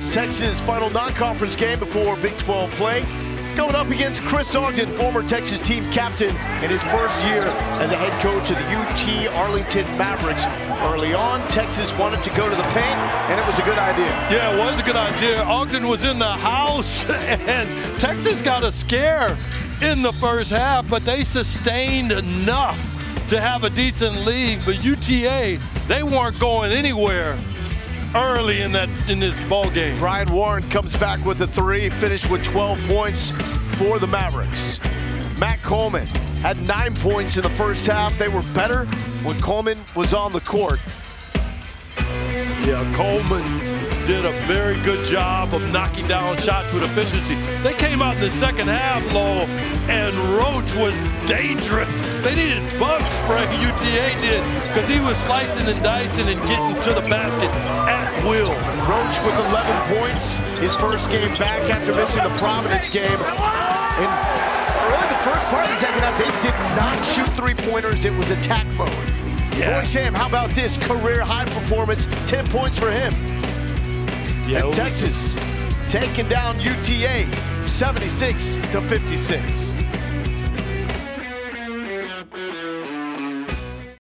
It's Texas' final non-conference game before Big 12 play. Going up against Chris Ogden, former Texas team captain in his first year as a head coach of the UT Arlington Mavericks. Early on, Texas wanted to go to the paint, and it was a good idea. Yeah, it was a good idea. Ogden was in the house, and Texas got a scare in the first half, but they sustained enough to have a decent lead. But UTA, they weren't going anywhere early in this ball game. Brian Warren comes back with a three, finished with 12 points for the Mavericks. Matt Coleman had 9 points in the first half. They were better when Coleman was on the court. Yeah, Coleman did a very good job of knocking down shots with efficiency. They came out in the second half, Lowell, and Roach was dangerous. They needed bug spray, UTA did, because he was slicing and dicing and getting to the basket at will. Roach with 11 points, his first game back after missing the Providence game. And really the first part of the second half, they did not shoot three-pointers. It was attack mode. Yeah. Boy, Sam, how about this career high performance? 10 points for him. Yeah, and Texas taking down UTA 76-56.